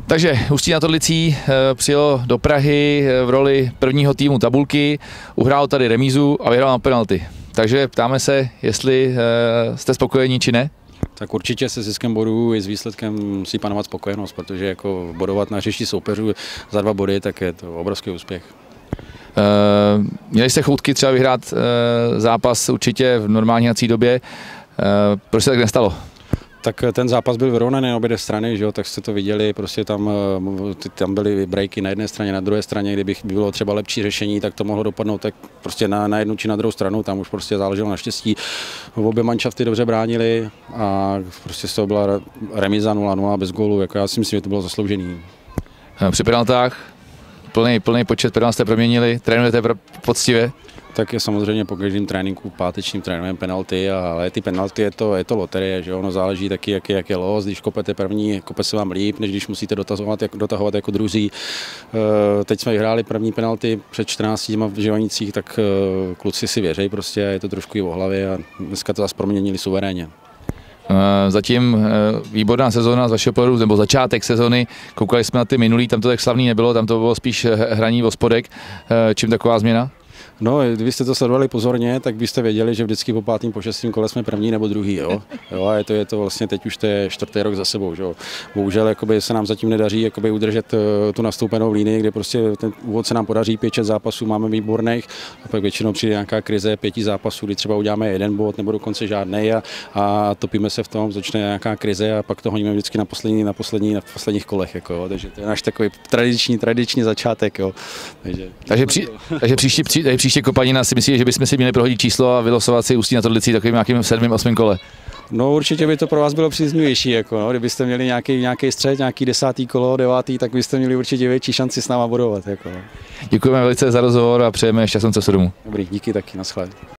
Takže Ústí nad Orlicí přijelo do Prahy v roli prvního týmu tabulky, uhrál tady remízu a vyhrál na penalty. Takže ptáme se, jestli jste spokojení či ne? Tak určitě se ziskem bodů i s výsledkem musí panovat spokojenost, protože jako bodovat na hřišti soupeřů za 2 body, tak je to obrovský úspěch. Měli jste choutky třeba vyhrát zápas určitě v normální hrací době, proč se tak nestalo? Tak ten zápas byl vyrovnaný na obě strany, že jo, tak jste to viděli, prostě tam byly breaky na jedné straně, na druhé straně, kdyby bylo třeba lepší řešení, tak to mohlo dopadnout tak prostě na jednu či na druhou stranu, tam už prostě záleželo na štěstí. Obě manšafty dobře bránili a prostě z toho byla remíza 0-0 bez gólu, jako já si myslím, že to bylo zasloužený. Při penaltách plný počet penalt jste proměnili, trénujete poctivě? Tak je samozřejmě po každém tréninku pátečním trénujeme penalty, ale ty penalty je to loterie, že ono záleží taky, jak je los, když kopete první, kope se vám líp, než když musíte dotahovat jako druzí. Teď jsme vyhráli první penalty před 14 v Živanicích, tak kluci si věří prostě, je to trošku i o hlavě a dneska to zase proměnili suverénně. Zatím výborná sezóna z vašeho pohledu, nebo začátek sezony, koukali jsme na ty minulý, tam to tak slavný nebylo, tam to bylo spíš hraní o spodek. Čím taková změna? No, kdybyste to sledovali pozorně, tak byste věděli, že vždycky po 5., po 6. kole jsme první nebo druhý, jo. A je to vlastně teď už to je 4. rok za sebou, jo. Bohužel jakoby se nám zatím nedaří jakoby udržet tu nastoupenou línii, kde prostě ten úvod se nám podaří, 5-6 zápasů máme výborných, a pak většinou přijde nějaká krize 5 zápasů, kdy třeba uděláme 1 bod nebo dokonce žádnej a topíme se v tom, začne nějaká krize a pak to honíme vždycky na posledních kolech, jako, jo. Takže to je náš takový tradiční začátek, jo. Takže příště Kopanina si myslí, že bychom si měli prohodit číslo a vylosovat si Ústí nad Orlicí takovým nějakým 7., 8. kole? No určitě by to pro vás bylo příznivější, jako, no. Kdybyste měli nějaký střed, nějaký 10. kolo, 9., tak byste měli určitě větší šanci s náma bodovat. Jako, no. Děkujeme velice za rozhovor a přejeme šťastnou cestu domů. Dobrý, díky taky, naschle.